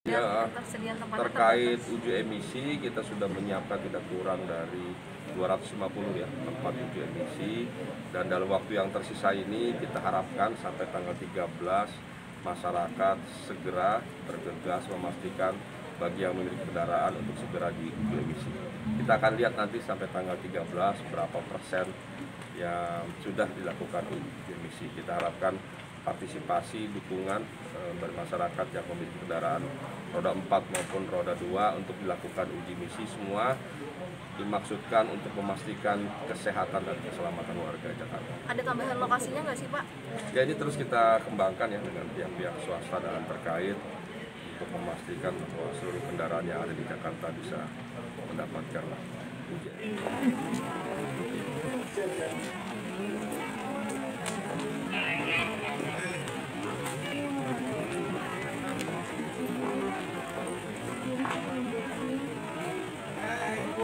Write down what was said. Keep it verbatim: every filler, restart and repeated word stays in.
Ya, terkait uji emisi kita sudah menyiapkan tidak kurang dari dua ratus lima puluh ya tempat uji emisi, dan dalam waktu yang tersisa ini kita harapkan sampai tanggal tiga belas masyarakat segera bergegas memastikan bagi yang memiliki kendaraan untuk segera di uji emisi. Kita akan lihat nanti sampai tanggal tiga belas berapa persen yang sudah dilakukan uji emisi. Kita harapkan partisipasi dukungan e, dari masyarakat yang memiliki kendaraan roda empat maupun roda dua untuk dilakukan uji emisi. Semua dimaksudkan untuk memastikan kesehatan dan keselamatan warga Jakarta. Ada tambahan lokasinya nggak sih Pak? Ya, ini terus kita kembangkan ya dengan pihak-pihak swasta dan terkait untuk memastikan bahwa seluruh kendaraan yang ada di Jakarta bisa mendapatkan uji emisi.